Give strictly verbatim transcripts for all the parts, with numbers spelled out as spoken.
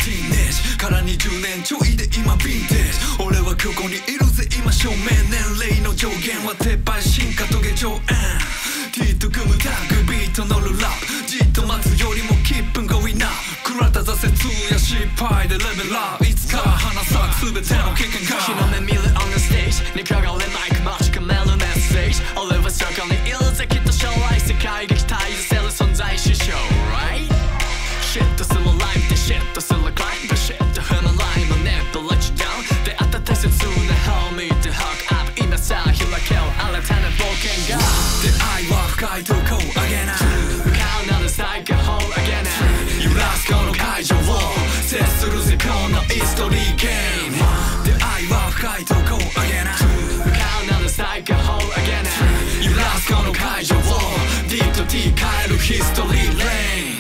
ティーネージからにじゅうねんちょいで今ヴィンテージ俺はここにいるぜ今正面年齢の上限は撤廃進化遂げ上演 T と組むタッグビート乗るラップじっと待つよりも気分がウィナー食らった挫折や失敗でレベルアップいつか花咲く全ての経験が日の目見る on the stage にかがれマイク待ち構えるメッセージ俺はそこにいるぜきっと将来世界が期待せる存在師匠 right シッとするライブでシッとするクライムシッと踏むライム never let you down 出会った大切な homie と hook up 今さ開けよう新たな冒険が出会いは深いとこあげない向かうなら最高峰あげない揺らすこの会場を接するぜこのヒストリーゲーム出会いは深いとこあげない向かうなら最高峰あげない揺らすこの会場を D と T 変えるヒストリーレイン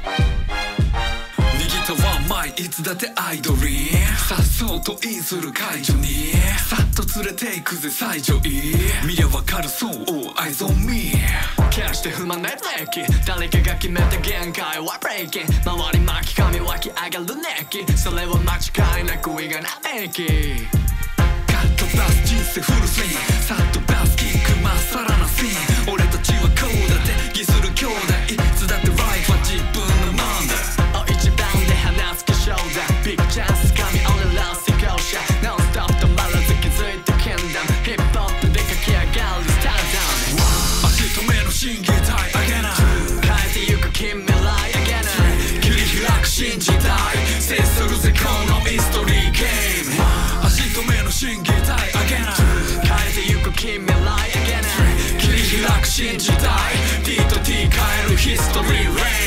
握ったワンマイいつだってアイドリーさっそうとインする会場にさっと連れていくぜ最上位見りゃわかるそう All eyes on me 決して踏まないブレーキ誰かが決めた限界はブレーキ周り巻き髪湧き上がる熱気それは間違いなく意外な免疫カットプラス人生フルスインサッとバスキックまっさらなシーン俺たちはこうだって偽する兄弟いつだってライフは自分のもんだ大一番で放つ化粧だビッグチャンス掴み俺ら成功者ノンストップ止まらず気づいたキンダムヒップホップで駆け上がるスターダム足止めの新芸体あげない変えてゆく近未来あげない切り開く新時代接するぜこのヒストリーゲーム足止めの新芸体あげない変えてゆく近未来あげない切り開く新時代 D と T 変えるヒストリーレイン